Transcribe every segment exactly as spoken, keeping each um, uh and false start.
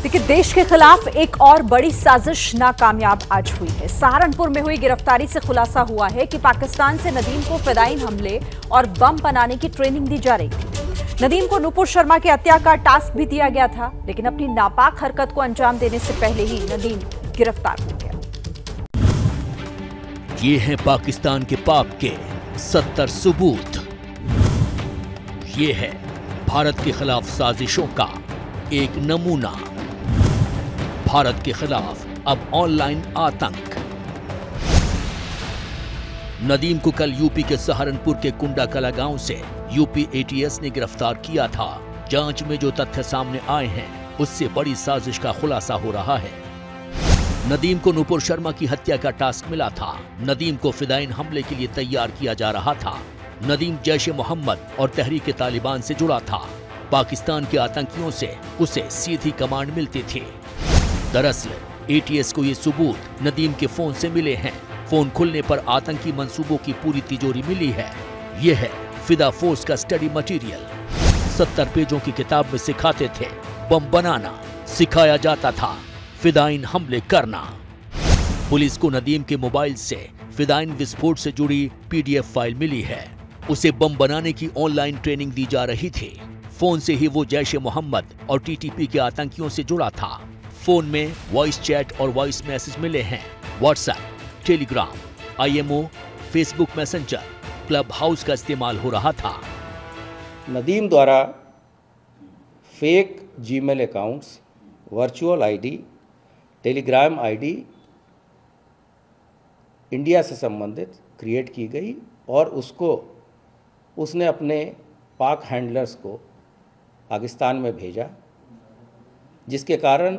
लेकिन देश के खिलाफ एक और बड़ी साजिश नाकामयाब आज हुई है। सहारनपुर में हुई गिरफ्तारी से खुलासा हुआ है कि पाकिस्तान से नदीम को फिदायीन हमले और बम बनाने की ट्रेनिंग दी जा रही थी। नदीम को नुपुर शर्मा की हत्या का टास्क भी दिया गया था, लेकिन अपनी नापाक हरकत को अंजाम देने से पहले ही नदीम गिरफ्तार हो गया। ये है पाकिस्तान के पाप के सत्तर सबूत। ये है भारत के खिलाफ साजिशों का एक नमूना। भारत के खिलाफ अब ऑनलाइन आतंक। नदीम को कल यूपी के सहारनपुर के कुंडा कला गांव से यूपी एटीएस ने गिरफ्तार किया था। जांच में जो तथ्य सामने आए हैं उससे बड़ी साजिश का खुलासा हो रहा है। नदीम को नुपुर शर्मा की हत्या का टास्क मिला था। नदीम को फिदायीन हमले के लिए तैयार किया जा रहा था। नदीम जैश ए मोहम्मद और तहरीक तालिबान से जुड़ा था। पाकिस्तान के आतंकियों से उसे सीधी कमांड मिलती थी। दरअसल एटीएस को ये सबूत नदीम के फोन से मिले हैं। फोन खुलने पर आतंकी मंसूबों की पूरी तिजोरी मिली है। ये है फिदा फोर्स का स्टडी मटेरियल। सत्तर पेजों की किताब में सिखाते थे बम बनाना, सिखाया जाता था फिदायीन हमले करना। पुलिस को नदीम के मोबाइल से फिदायीन विस्फोट से जुड़ी पीडीएफ फाइल मिली है। उसे बम बनाने की ऑनलाइन ट्रेनिंग दी जा रही थी। फोन से ही वो जैश ए मोहम्मद और टीटीपी के आतंकियों से जुड़ा था। फोन में वॉइस चैट और वॉइस मैसेज मिले हैं। WhatsApp, Telegram, IMO, Facebook Messenger, Clubhouse का इस्तेमाल हो रहा था। नदीम द्वारा fake Gmail accounts, virtual ID, Telegram ID India से संबंधित क्रिएट की गई और उसको उसने अपने पाक हैंडलर्स को पाकिस्तान में भेजा, जिसके कारण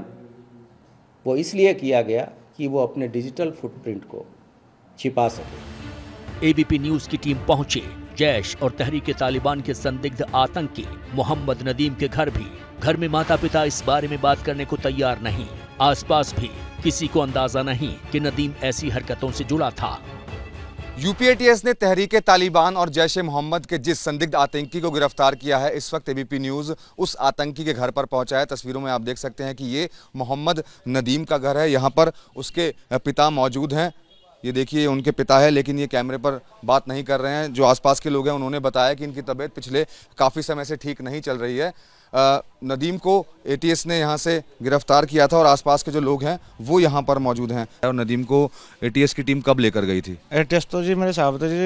वो इसलिए किया गया कि वो अपने डिजिटल फुटप्रिंट को छिपा सके। एबीपी न्यूज की टीम पहुंची जैश और तहरीक तालिबान के संदिग्ध आतंकी मोहम्मद नदीम के घर भी। घर में माता पिता इस बारे में बात करने को तैयार नहीं। आसपास भी किसी को अंदाजा नहीं कि नदीम ऐसी हरकतों से जुड़ा था। यूपी एटीएस ने तहरीक तालिबान और जैश ए मोहम्मद के जिस संदिग्ध आतंकी को गिरफ्तार किया है, इस वक्त एबीपी न्यूज़ उस आतंकी के घर पर पहुंचा है। तस्वीरों में आप देख सकते हैं कि ये मोहम्मद नदीम का घर है। यहाँ पर उसके पिता मौजूद हैं। ये देखिए उनके पिता है, लेकिन ये कैमरे पर बात नहीं कर रहे हैं। जो आसपास के लोग हैं उन्होंने बताया कि इनकी तबीयत पिछले काफ़ी समय से ठीक नहीं चल रही है। आ, नदीम को एटीएस ने यहाँ से गिरफ्तार किया था और आसपास के जो लोग हैं वो यहाँ पर मौजूद हैं। और नदीम को एटीएस की टीम कब लेकर गई थी? एटीएस तो जी मेरे साहब तो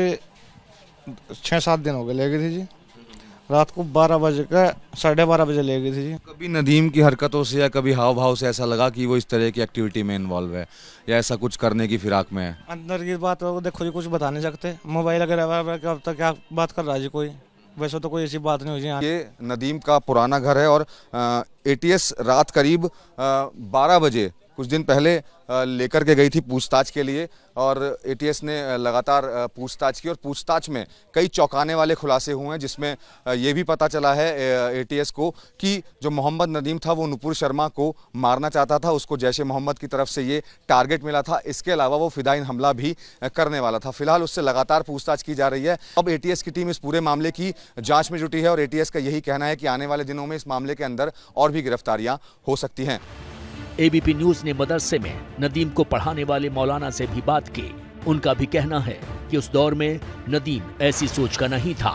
जी छः सात दिन हो गए ले गई थी जी। रात को बारह बजे का साढ़े बारह बजे ले गई थी जी। कभी नदीम की हरकतों से या कभी हाव भाव से ऐसा लगा कि वो इस तरह की एक्टिविटी में इन्वॉल्व है या ऐसा कुछ करने की फिराक में है? अंदर की बात हो देखो जी, कुछ बता नहीं सकते। मोबाइल वगैरह क्या क्या बात कर रहा है जी, कोई वैसे तो कोई ऐसी बात नहीं हुई। ये नदीम का पुराना घर है और एटीएस रात करीब बारह बजे कुछ दिन पहले लेकर के गई थी पूछताछ के लिए और एटीएस ने लगातार पूछताछ की और पूछताछ में कई चौंकाने वाले खुलासे हुए हैं, जिसमें ये भी पता चला है एटीएस को कि जो मोहम्मद नदीम था वो नुपुर शर्मा को मारना चाहता था। उसको जैश ए मोहम्मद की तरफ से ये टारगेट मिला था। इसके अलावा वो फिदायीन हमला भी करने वाला था। फिलहाल उससे लगातार पूछताछ की जा रही है। अब एटीएस की टीम इस पूरे मामले की जाँच में जुटी है और एटीएस का यही कहना है कि आने वाले दिनों में इस मामले के अंदर और भी गिरफ्तारियाँ हो सकती हैं। एबीपी न्यूज ने मदरसे में नदीम को पढ़ाने वाले मौलाना से भी बात की। उनका भी कहना है कि उस दौर में नदीम ऐसी सोच का नहीं था।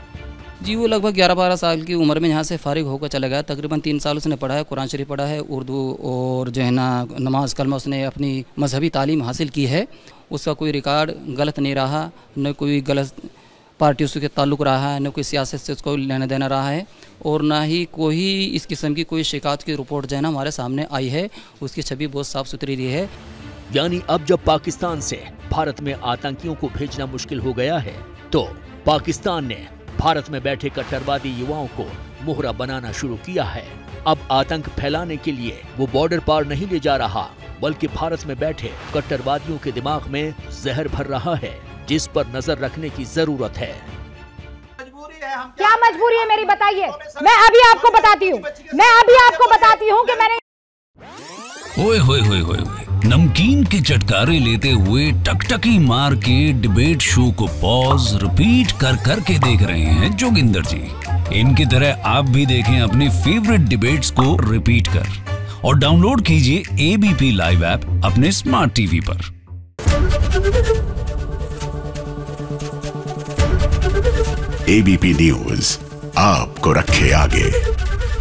जी वो लगभग ग्यारह बारह साल की उम्र में यहाँ से फारिग होकर चला गया। तकरीबन तीन साल उसने पढ़ा है, कुरान शरीफ पढ़ा है, उर्दू और जो है ना नमाज कलमा उसने अपनी मजहबी तालीम हासिल की है। उसका कोई रिकॉर्ड गलत नहीं रहा, न कोई गलत पार्टी उसके ताल्लुक़ रहा है, न कोई सियासत से उसको लेना देना रहा है और ना ही कोई इस किस्म की कोई शिकायत की रिपोर्ट जो है ना हमारे सामने आई है। उसकी छवि बहुत साफ सुथरी रही है। यानी अब जब पाकिस्तान से भारत में आतंकियों को भेजना मुश्किल हो गया है तो पाकिस्तान ने भारत में बैठे कट्टरवादी युवाओं को मोहरा बनाना शुरू किया है। अब आतंक फैलाने के लिए वो बॉर्डर पार नहीं ले जा रहा, बल्कि भारत में बैठे कट्टरवादियों के दिमाग में जहर भर रहा है, जिस पर नजर रखने की जरूरत है। क्या मजबूरी है मेरी बताइए? मैं अभी आपको बताती हूँ मैं अभी आपको बताती हूँ कि मैंने ओए होए होए होए नमकीन के चटकारे लेते हुए टकटकी मार के डिबेट शो को पॉज रिपीट कर कर के देख रहे हैं जोगिंदर जी। इनकी तरह आप भी देखें अपने फेवरेट डिबेट्स को रिपीट कर और डाउनलोड कीजिए एबीपी लाइव ऐप अपने स्मार्ट टीवी पर। एबीपी न्यूज आपको रखे आगे।